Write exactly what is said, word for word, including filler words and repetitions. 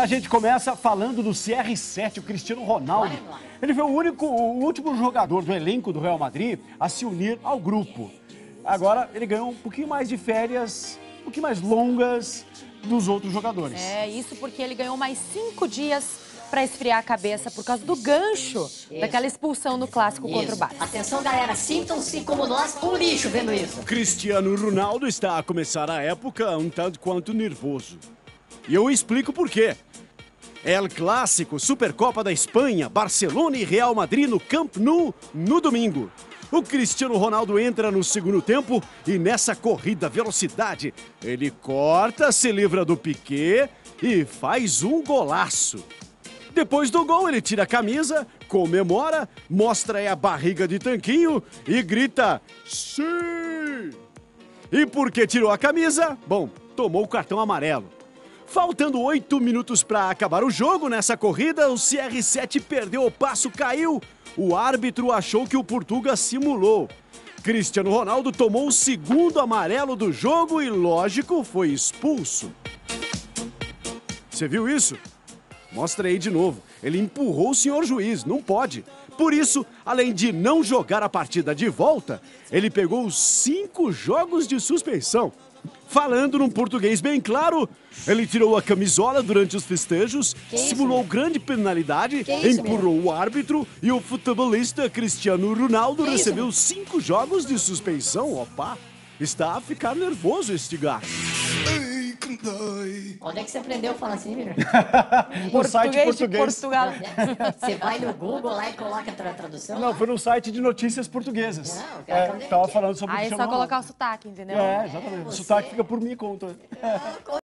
a gente começa falando do C R sete, o Cristiano Ronaldo. Ele foi o único, o último jogador do elenco do Real Madrid a se unir ao grupo. Agora ele ganhou um pouquinho mais de férias, um pouquinho mais longas dos outros jogadores. É, isso porque ele ganhou mais cinco dias para esfriar a cabeça por causa do gancho isso. daquela expulsão no clássico isso. contra o Barça. Atenção, galera, sintam-se como nós, um lixo vendo isso. Cristiano Ronaldo está a começar a época um tanto quanto nervoso. E eu explico por quê. El Clássico, Supercopa da Espanha, Barcelona e Real Madrid no Camp Nou no domingo. O Cristiano Ronaldo entra no segundo tempo e nessa corrida velocidade, ele corta, se livra do Piqué e faz um golaço. Depois do gol, ele tira a camisa, comemora, mostra a barriga de tanquinho e grita sim! E por que tirou a camisa? Bom, tomou o cartão amarelo. Faltando oito minutos para acabar o jogo, nessa corrida, o C R sete perdeu o passo, caiu. O árbitro achou que o Portuga simulou. Cristiano Ronaldo tomou o segundo amarelo do jogo e, lógico, foi expulso. Você viu isso? Mostra aí de novo. Ele empurrou o senhor juiz, não pode. Por isso, além de não jogar a partida de volta, ele pegou cinco jogos de suspensão. Falando num português bem claro, ele tirou a camisola durante os festejos, que simulou isso, grande penalidade, isso, empurrou mesmo? o árbitro e o futebolista Cristiano Ronaldo que recebeu isso? cinco jogos de suspensão. Opa, está a ficar nervoso este gato. Onde é que você aprendeu a falar assim, Miriam? No site português. De Portugal. Você vai no Google lá e coloca a tradução? Não, foi no site de notícias portuguesas. Não, é, tava falando sobre o Aí é só colocar o sotaque, entendeu? É, exatamente. É, o sotaque fica por minha conta.